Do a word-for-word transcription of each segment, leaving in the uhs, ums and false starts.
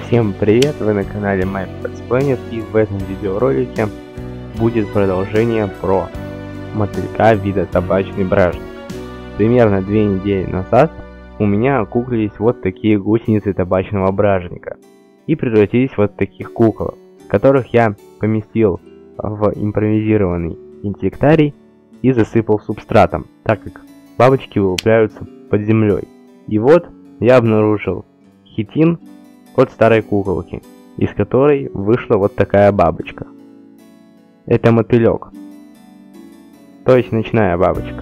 Всем привет, вы на канале MyPetsPlanet, и в этом видеоролике будет продолжение про мотылька вида табачный бражник. Примерно две недели назад у меня окуклились вот такие гусеницы табачного бражника и превратились в вот таких кукол, которых я поместил в импровизированный инсектарий и засыпал субстратом, так как бабочки вылупляются под землей. И вот я обнаружил хитин от старой куколки, из которой вышла вот такая бабочка. Это мотылек, то есть ночная бабочка.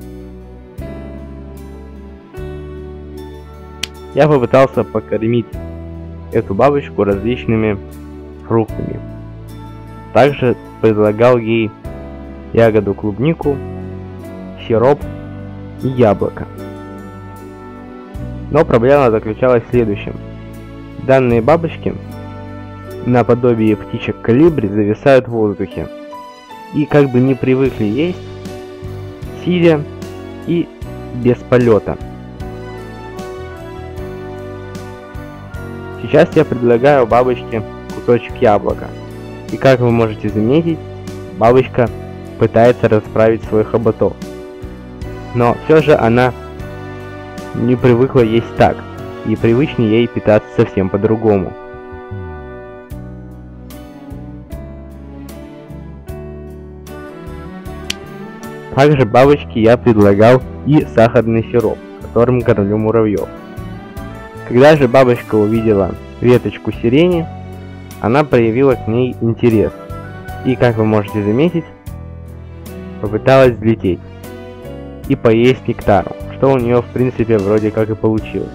Я попытался покормить эту бабочку различными фруктами. Также предлагал ей ягоду клубнику, сироп и яблоко. Но проблема заключалась в следующем. Данные бабочки, наподобие птичек колибри, зависают в воздухе и как бы не привыкли есть, сидя и без полета. Сейчас я предлагаю бабочке кусочек яблока, и как вы можете заметить, бабочка пытается расправить свой хоботок, но все же она не привыкла есть так, и привычнее ей питаться совсем по-другому. Также бабочке я предлагал и сахарный сироп, которым кормлю муравьев. Когда же бабочка увидела веточку сирени, она проявила к ней интерес и, как вы можете заметить, попыталась взлететь и поесть нектару, что у нее в принципе вроде как и получилось.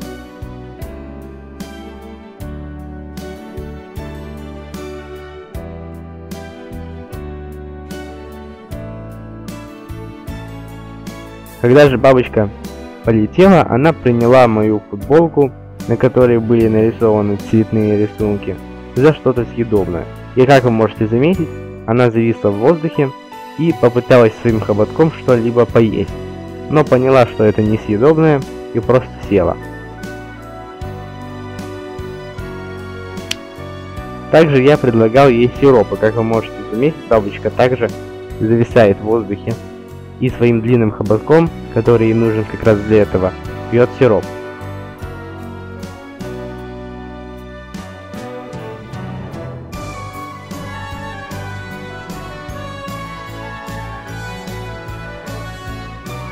Когда же бабочка полетела, она приняла мою футболку, на которой были нарисованы цветные рисунки, за что-то съедобное. И как вы можете заметить, она зависла в воздухе и попыталась своим хоботком что-либо поесть, но поняла, что это несъедобное, и просто села. Также я предлагал ей сироп, и как вы можете заметить, бабочка также зависает в воздухе и своим длинным хоботком, который ей нужен как раз для этого, пьет сироп.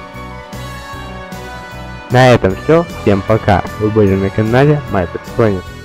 На этом все. Всем пока. Вы были на канале MyPetsPlanet.